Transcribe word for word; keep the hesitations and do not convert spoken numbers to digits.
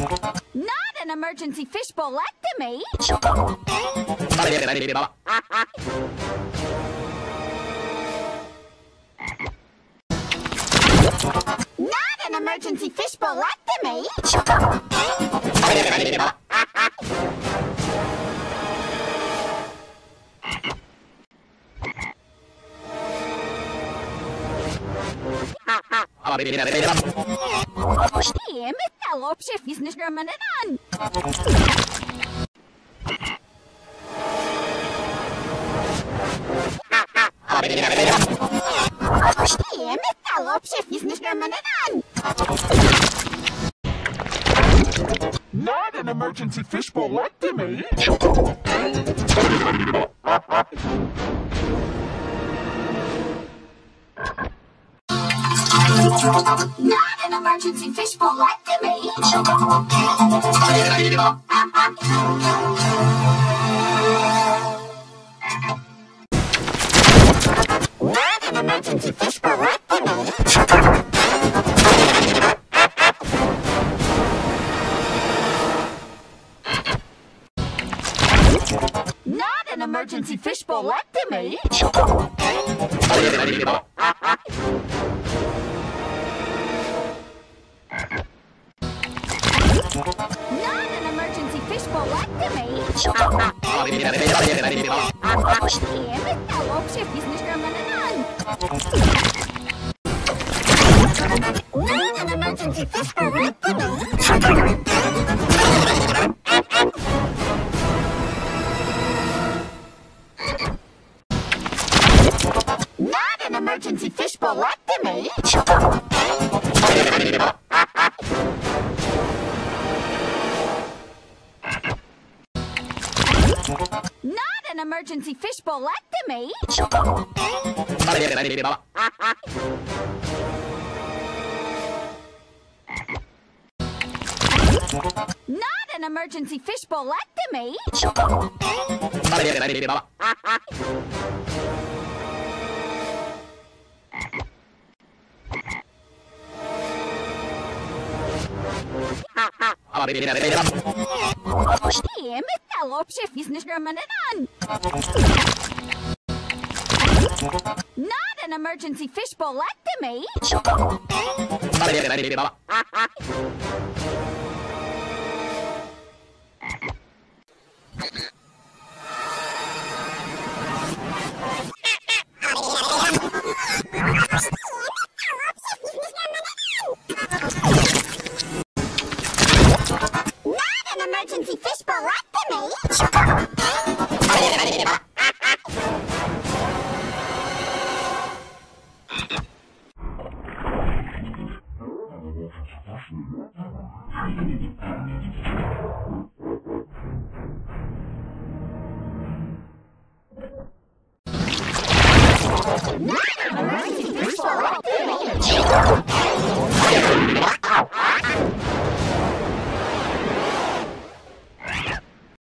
Not an emergency fishbowl-ectomy! Not an emergency fishbowl-ectomy! Stim, hello, Chef, nicht nur mal an. Stim, hello, Chef, nicht nur mal an. Not an emergency fishbowl-ectomy! Not an emergency fishbowl-ectomy! Not an emergency fishbowl-ectomy! Not an emergency fishbowl-ectomy! Not an emergency fishbowl-ectomy! Stim, hello, Chef, nicht nur mal an. Not an emergency fishbowl-ectomy! Not an emergency fishbowl-ectomy! Not an emergency fishbowl-ectomy! Not an emergency fishbowl-ectomy! Stim, hello, Chef, nicht nur mal an. Not an emergency fishbowl-ectomy!